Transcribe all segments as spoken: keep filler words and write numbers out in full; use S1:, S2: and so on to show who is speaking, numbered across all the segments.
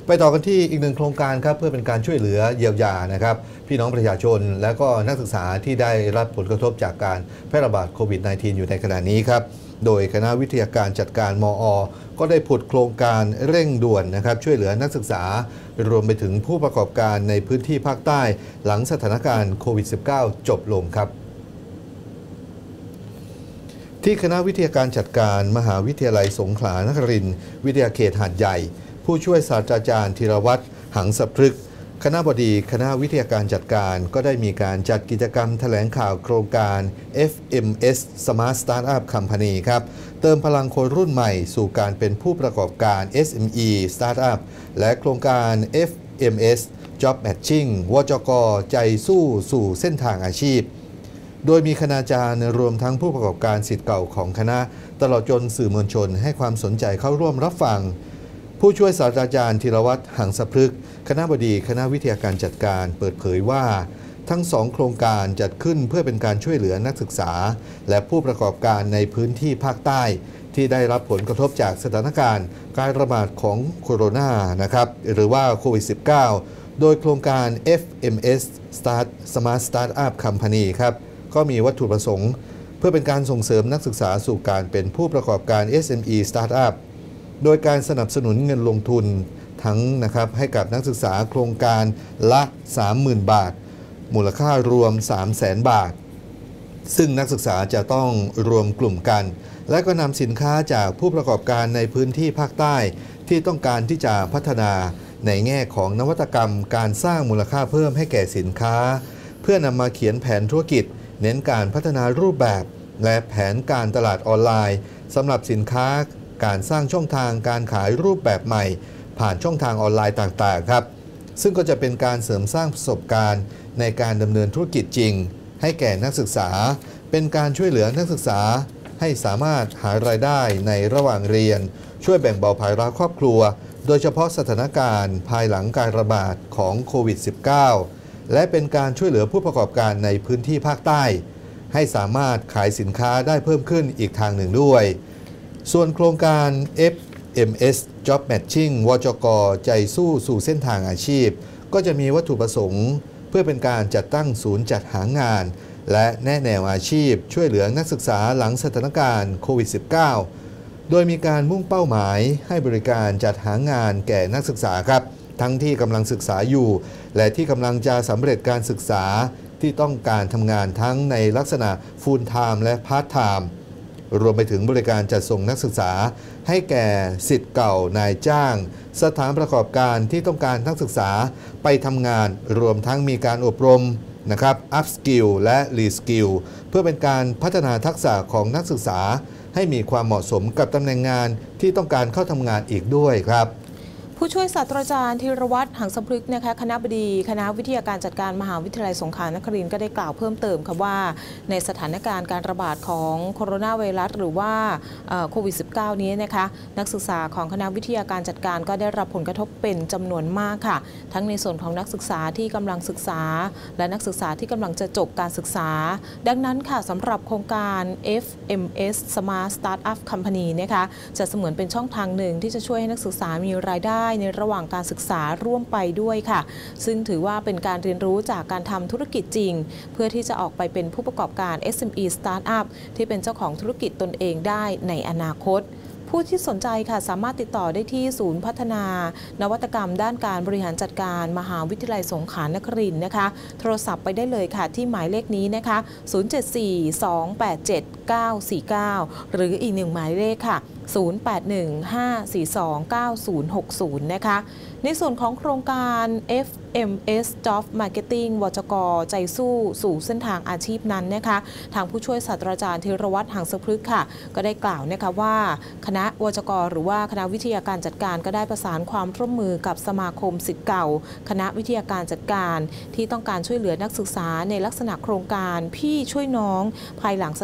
S1: ไปต่อกันที่อีกหนึ่งโครงการครับเพื่อเป็นการช่วยเหลือเยียวยานะครับพี่น้องประชาชนและก็นักศึกษาที่ได้รับผลกระทบจากการแพร่ระบาดโควิด สิบเก้า อยู่ในขณะนี้ครับโดยคณะวิทยาการจัดการมอ ก็ได้ผุดโครงการเร่งด่วนนะครับช่วยเหลือนักศึกษารวมไปถึงผู้ประกอบการในพื้นที่ภาคใต้หลังสถานการณ์โควิด สิบเก้า จบลงครับที่คณะวิทยาการจัดการมหาวิทยาลัยสงขลานครินทร์วิทยาเขตหาดใหญ่ผู้ช่วยศาสตราจารย์ธีรวัตรหังสพฤกษ์คณบดีคณะวิทยาการจัดการก็ได้มีการจัดกิจกรรมแถลงข่าวโครงการ เอฟ เอ็ม เอส Smart Startup Company ครับเติมพลังคนรุ่นใหม่สู่การเป็นผู้ประกอบการ เอส เอ็ม อี Startup และโครงการ เอฟ เอ็ม เอส Job Matching วจก.ใจสู้สู่เส้นทางอาชีพโดยมีคณาจารย์รวมทั้งผู้ประกอบการศิษย์เก่าของคณะตลอดจนสื่อมวลชนให้ความสนใจเข้าร่วมรับฟังผู้ช่วยศาสตราจารย์ธีรวัตรหังสพฤกษ์คณบดีคณะวิทยาการจัดการเปิดเผยว่าทั้งสองโครงการจัดขึ้นเพื่อเป็นการช่วยเหลือนักศึกษาและผู้ประกอบการในพื้นที่ภาคใต้ที่ได้รับผลกระทบจากสถานการณ์การระบาดของโคโรนานะครับหรือว่าโควิด สิบเก้า โดยโครงการ เอฟ เอ็ม เอส Start Smart Startup Company ครับก็มีวัตถุประสงค์เพื่อเป็นการส่งเสริมนักศึกษาสู่การเป็นผู้ประกอบการ เอส เอ็ม อี Startup โดยการสนับสนุนเงินลงทุนทั้งนะครับให้กับนักศึกษาโครงการละ สามหมื่น บาทมูลค่ารวม สามแสน บาทซึ่งนักศึกษาจะต้องรวมกลุ่มกันและก็นำสินค้าจากผู้ประกอบการในพื้นที่ภาคใต้ที่ต้องการที่จะพัฒนาในแง่ของนวัตกรรมการสร้างมูลค่าเพิ่มให้แก่สินค้าเพื่อนำมาเขียนแผนธุรกิจเน้นการพัฒนารูปแบบและแผนการตลาดออนไลน์สำหรับสินค้าการสร้างช่องทางการขายรูปแบบใหม่ผ่านช่องทางออนไลน์ต่างๆครับซึ่งก็จะเป็นการเสริมสร้างประสบการณ์ในการดำเนินธุรกิจจริงให้แก่นักศึกษาเป็นการช่วยเหลือนักศึกษาให้สามารถหารายได้ในระหว่างเรียนช่วยแบ่งเบาภาระครอบครัวโดยเฉพาะสถานการณ์ภายหลังการระบาดของโควิด สิบเก้า และเป็นการช่วยเหลือผู้ประกอบการในพื้นที่ภาคใต้ให้สามารถขายสินค้าได้เพิ่มขึ้นอีกทางหนึ่งด้วยส่วนโครงการ เอฟ เอ็ม เอส Job Matching วจก.ใจสู้สู่เส้นทางอาชีพก็จะมีวัตถุประสงค์เพื่อเป็นการจัดตั้งศูนย์จัดหางานและแนะแนวอาชีพช่วยเหลือนักศึกษาหลังสถานการณ์โควิด สิบเก้า โดยมีการมุ่งเป้าหมายให้บริการจัดหางานแก่นักศึกษาครับทั้งที่กำลังศึกษาอยู่และที่กำลังจะสำเร็จการศึกษาที่ต้องการทำงานทั้งในลักษณะ Full Time และ Part Time รวมไปถึงบริการจัดส่งนักศึกษาให้แก่ศิษย์เก่านายจ้างสถานประกอบการที่ต้องการนักศึกษาไปทำงานรวมทั้งมีการอบรมนะครับ Up Skill และ Re Skill เพื่อเป็นการพัฒนาทักษะของนักศึกษาให้มีความเหมาะสมกับตำแหน่งงานที่ต้องการเข้าทำงานอีกด้วยครับ
S2: ผู้ช่วยศาสตราจารย์ธีรวัตรหังสพฤกษ์นะคะคณบดีคณะวิทยาการจัดการมหาวิทยาลัยสงขลานครินทร์ก็ได้กล่าวเพิ่มเติมค่ะว่าในสถานการณ์การระบาดของโคโรนาไวรัสหรือว่าโควิด สิบเก้า นี้นะคะนักศึกษาของคณะวิทยาการจัดการก็ได้รับผลกระทบเป็นจำนวนมากค่ะทั้งในส่วนของนักศึกษาที่กำลังศึกษาและนักศึกษาที่กำลังจะจบการศึกษาดังนั้นค่ะสำหรับโครงการ เอฟ เอ็ม เอส Smart Startup Company นะคะจะเสมือนเป็นช่องทางหนึ่งที่จะช่วยให้นักศึกษามีรายได้ในระหว่างการศึกษาร่วมไปด้วยค่ะซึ่งถือว่าเป็นการเรียนรู้จากการทำธุรกิจจริงเพื่อที่จะออกไปเป็นผู้ประกอบการ เอส เอ็ม อี Startup ที่เป็นเจ้าของธุรกิจตนเองได้ในอนาคตผู้ที่สนใจค่ะสามารถติดต่อได้ที่ศูนย์พัฒนานวัตกรรมด้านการบริหารจัดการมหาวิทยาลัยสงขลานครินทร์นะคะโทรศัพท์ไปได้เลยค่ะที่หมายเลขนี้นะคะศูนย์ เจ็ด สี่ สอง แปด เจ็ด เก้า สี่ เก้าหรืออีกหนึ่งหมายเลขค่ะศูนย์ แปด หนึ่ง ห้า สี่ สอง เก้า ศูนย์ หก ศูนย์นะคะในส่วนของโครงการ เอฟ เอ็ม เอส Job Marketing วจก.ใจสู้สู่เส้นทางอาชีพนั้นนะคะทางผู้ช่วยศาสตราจารย์ธีรวัตรหังสพฤกษ์ค่ะก็ได้กล่าวนะคะว่าคณะวจก.หรือว่าคณะวิทยาการจัดการก็ได้ประสานความร่วมมือกับสมาคมศิษย์เก่าคณะวิทยาการจัดการที่ต้องการช่วยเหลือนักศึกษาในลักษณะโครงการพี่ช่วยน้องภายหลังสถานการณ์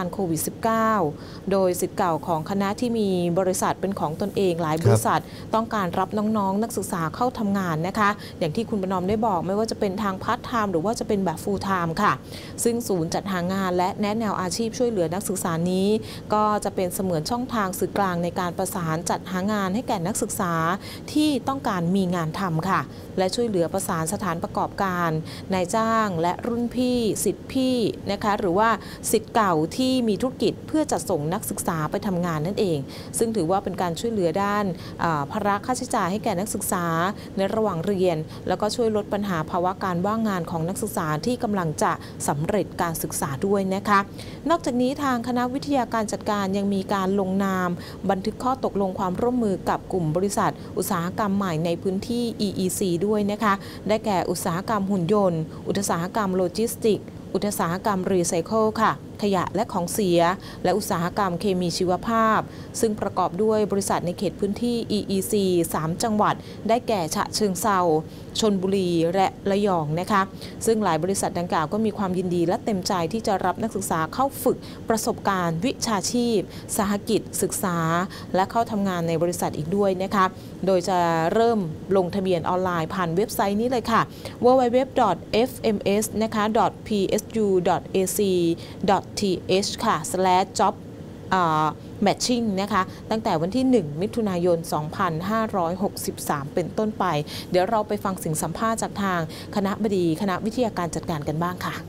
S2: โควิด สิบเก้า โดยศิษย์เก่าของคณะที่มีบริษัทเป็นของตนเองหลายบริษัทต้องการรับน้องๆ นักศึกษาเข้าทำงานนะคะอย่างที่คุณประนอมได้บอกไม่ว่าจะเป็นทางพาร์ทไทม์หรือว่าจะเป็นแบบฟูลไทม์ค่ะซึ่งศูนย์จัดหางานและแนะแนวอาชีพช่วยเหลือนักศึกษานี้ก็จะเป็นเสมือนช่องทางสื่อกลางในการประสานจัดหางานให้แก่นักศึกษาที่ต้องการมีงานทำค่ะและช่วยเหลือประสานสถานประกอบการนายจ้างและรุ่นพี่ศิษย์พี่นะคะหรือว่าศิษย์เก่าที่มีธุรกิจเพื่อจัดส่งนักศึกษาไปทำงานนั่นเองซึ่งถือว่าเป็นการช่วยเหลือด้านภาระค่าใช้จ่ายให้แก่นักศึกษาในระหว่างเรียนแล้วก็ช่วยลดปัญหาภาวะการว่างงานของนักศึกษาที่กำลังจะสำเร็จการศึกษาด้วยนะคะนอกจากนี้ทางคณะวิทยาการจัดการยังมีการลงนามบันทึกข้อตกลงความร่วมมือกับกลุ่มบริษัทอุตสาหกรรมใหม่ในพื้นที่ อี อี ซี ด้วยนะคะได้แก่อุตสาหกรรมหุ่นยนต์อุตสาหกรรมโลจิสติกส์อุตสาหกรรมรีไซเคิลค่ะขยะและของเสียและอุตสาหกรรมเคมีชีวภาพซึ่งประกอบด้วยบริษัทในเขตพื้นที่ อี อี ซี สาม จังหวัดได้แก่ฉะเชิงเทราชลบุรีและระยองนะคะซึ่งหลายบริษัทดังกล่าวก็มีความยินดีและเต็มใจที่จะรับนักศึกษาเข้าฝึกประสบการณ์วิชาชีพสหกิจศึกษาและเข้าทำงานในบริษัทอีกด้วยนะคะโดยจะเริ่มลงทะเบียนออนไลน์ผ่านเว็บไซต์นี้เลยค่ะ ดับเบิลยู ดับเบิลยู ดับเบิลยู ดอท เอฟ เอ็ม เอส นะคะ พี เอส ยู ดอท เอ ซี ดอท ที เอช ค่ะ slash job matching นะคะตั้งแต่วันที่หนึ่งมิถุนายนสองพันห้าร้อยหกสิบสามเป็นต้นไปเดี๋ยวเราไปฟังเสียงสัมภาษณ์จากทางคณะบดีคณะวิทยาการจัดการกันบ้างค่ะ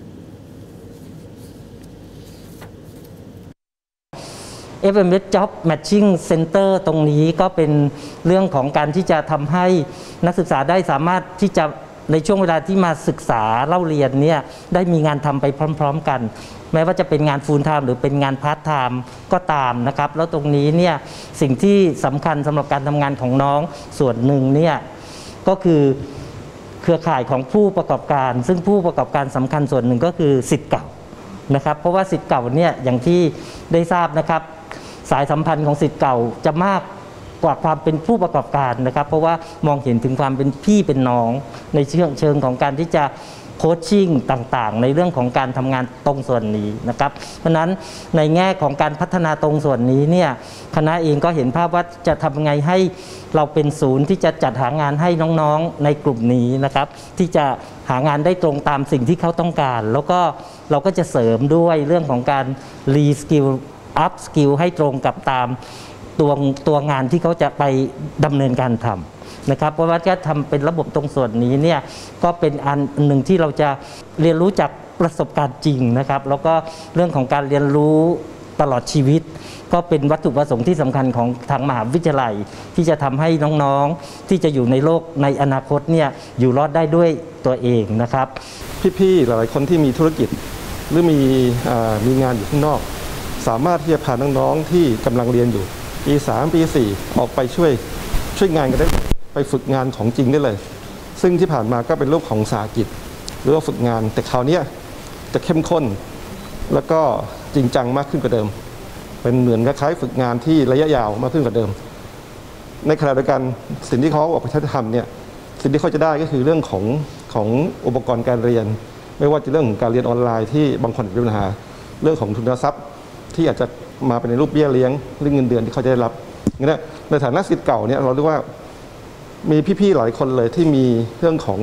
S3: เอฟ เอ็ม เอส Job Matching Center ตรงนี้ก็เป็นเรื่องของการที่จะทำให้นักศึกษาได้สามารถที่จะในช่วงเวลาที่มาศึกษาเล่าเรียนเนี่ยได้มีงานทำไปพร้อมๆกันแม้ว่าจะเป็นงานฟูลไทม์หรือเป็นงานพาร์ทไทม์ก็ตามนะครับแล้วตรงนี้เนี่ยสิ่งที่สำคัญสำหรับการทำงานของน้องส่วนหนึ่งเนี่ยก็คือเครือข่ายของผู้ประกอบการซึ่งผู้ประกอบการสำคัญส่วนหนึ่งก็คือศิษย์เก่านะครับเพราะว่าศิษย์เก่าเนี่ยอย่างที่ได้ทราบนะครับสายสัมพันธ์ของศิษย์เก่าจะมากกว่าความเป็นผู้ประกอบการนะครับเพราะว่ามองเห็นถึงความเป็นพี่เป็นน้องในเชิงเชิงของการที่จะโคชชิ่งต่างๆในเรื่องของการทำงานตรงส่วนนี้นะครับเพราะนั้นในแง่ของการพัฒนาตรงส่วนนี้เนี่ยคณะเองก็เห็นภาพว่าจะทำไงให้เราเป็นศูนย์ที่จะจัดหางานให้น้องๆในกลุ่มนี้นะครับที่จะหางานได้ตรงตามสิ่งที่เขาต้องการแล้วก็เราก็จะเสริมด้วยเรื่องของการรีสกิลอัพสกิลให้ตรงกับตามตัวตัวงานที่เขาจะไปดำเนินการทำนะครับเพราะว่าจะทำเป็นระบบตรงส่วนนี้เนี่ยก็เป็นอันหนึ่งที่เราจะเรียนรู้จากประสบการณ์จริงนะครับแล้วก็เรื่องของการเรียนรู้ตลอดชีวิตก็เป็นวัตถุประสงค์ที่สำคัญของทางมหาวิทยาลัยที่จะทำให้น้องๆที่จะอยู่ในโลกในอนาคตเนี่ยอยู่รอดได้ด้วยตัวเองนะครับ
S4: พี่ๆหลายๆคนที่มีธุรกิจหรือมีมีงานอยู่ข้างนอกสามารถที่จะพาน้องๆที่กำลังเรียนอยู่ปีสามปีสี่ออกไปช่วยช่วยงานกันได้ไปฝึกงานของจริงได้เลยซึ่งที่ผ่านมาก็เป็นรูปของสาหกิจหรือว่าฝึกงานแต่คราวนี้จะเข้มข้นแล้วก็จริงจังมากขึ้นกว่าเดิมเป็นเหมือนคล้ายๆฝึกงานที่ระยะยาวมากขึ้นกว่าเดิมในขณะเดียวกันสิ่งที่เขาออกไปทำเนี่ยสิ่งที่เขาจะได้ก็คือเรื่องของของอุปกรณ์การเรียนไม่ว่าจะเรื่องของการเรียนออนไลน์ที่บางคนมีปัญหาเรื่องของทุนทรัพย์ที่อาจจะมาเป็นในรูปเบี้ยเลี้ยงหรือเงินเดือนที่เขาจะได้รับงั้นในฐานะศิษย์เก่าเนี่ยเราเรียกว่ามีพี่ๆหลายคนเลยที่มีเรื่องของ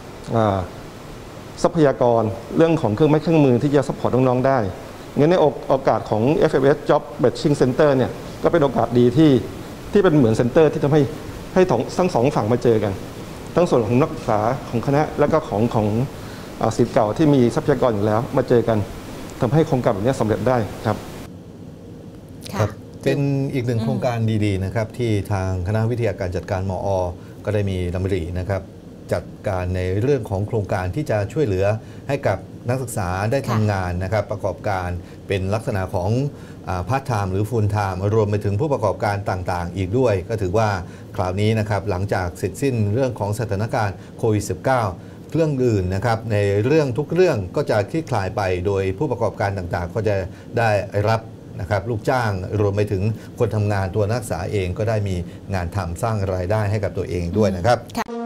S4: ทรัพยากรเรื่องของเครื่องไม้เครื่องมือที่จะซัพพอร์ตน้องๆได้งั้นในโอกาสของ เอฟ เอ็ม เอส Job Matching Center เนี่ยก็เป็นโอกาสดีที่ที่เป็นเหมือนเซ็นเตอร์ที่ทำให้ให้ทั้งสองฝั่งมาเจอกันทั้งส่วนของนักศึกษาของคณะและก็ของของศิษย์เก่าที่มีทรัพยากรอยู่แล้วมาเจอกันทำให้โครงการแบบนี้สำเร็จได้ครับ
S1: ครับเป็นอีกหนึ่งโครงการดีๆนะครับที่ทางคณะวิทยาการจัดการมอ ก็ได้มีดำรินะครับจัดการในเรื่องของโครงการที่จะช่วยเหลือให้กับนักศึกษาได้ทำงานนะครับประกอบการเป็นลักษณะของพาร์ทไทม์หรือฟูลไทม์รวมไปถึงผู้ประกอบการต่างๆอีกด้วยก็ถือว่าคราวนี้นะครับหลังจากเสร็จสิ้นเรื่องของสถานการณ์โควิด สิบเก้า เรื่องอื่นนะครับในเรื่องทุกเรื่องก็จะคลี่คลายไปโดยผู้ประกอบการต่างๆก็จะได้รับนะครับลูกจ้างรวมไปถึงคนทำงานตัวนักศึกษาเองก็ได้มีงานทำสร้างรายได้ให้กับตัวเองด้วยนะครับ